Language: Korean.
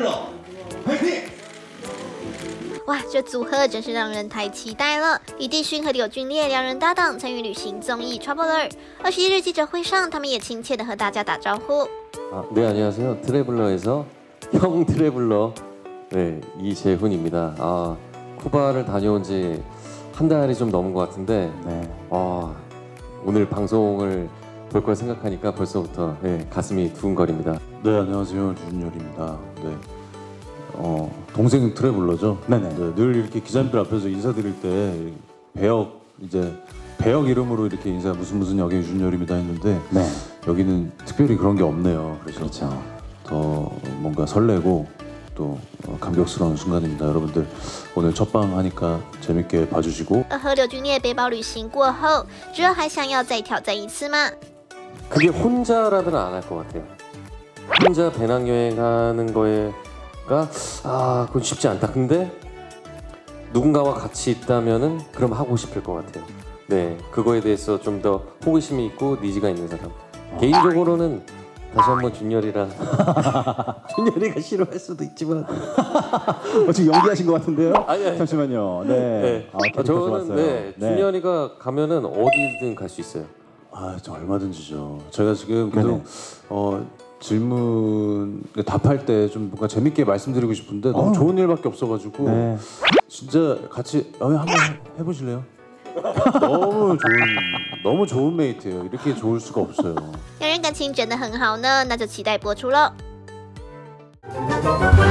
트래블러 화이팅！ 哇，这组合真是让人太期待了！李帝勋和柳俊烈两人搭档参与旅行综艺《Traveler》。21日记者会上，他们也亲切的和大家打招呼。 네 안녕하세요. 트래블러에서 형 트래블러 네 이재훈입니다. 쿠바를 다녀온 지 한 달이 좀 넘은 것 같은데 오늘 방송을 볼 걸 생각하니까 벌써부터 가슴이 두근거립니다. 네 안녕하세요 주준열입니다. 네. 동생 트래블러죠. 네네. 네, 늘 이렇게 기자님들 앞에서 인사드릴 때 배역 이름으로 이렇게 인사 무슨 역의 준열입니다 했는데 여기는 특별히 그런 게 없네요. 그래서 더 뭔가 설레고 또 감격스러운 순간입니다. 여러분들 오늘 첫방 하니까 재밌게 봐주시고. 和柳俊烈背包旅行过后，之后还想要再挑战一次吗？ 그게 혼자라면 안 할 것 같아요. 혼자 배낭여행하는 거가 그건 쉽지 않다. 근데 누군가와 같이 있다면은 그럼 하고 싶을 것 같아요. 네, 그거에 대해서 좀 더 호기심이 있고 니즈가 있는 사람. 개인적으로는 다시 한번 준열이랑 준열이가 싫어할 수도 있지만 지금 연기하신 것 같은데요? 아니. 잠시만요. 네. 저는 준열이가 가면은 어디든 갈 수 있어요. 저 얼마든지죠. 제가 지금 계속 질문 답할 때 좀 뭔가 재밌게 말씀드리고 싶은데 너무 좋은 일밖에 없어가지고 진짜 같이 한번 해보실래요? 너무 좋은 메이트예요. 이렇게 좋을 수가 없어요. 两人感情真的很好呢，那就期待播出喽。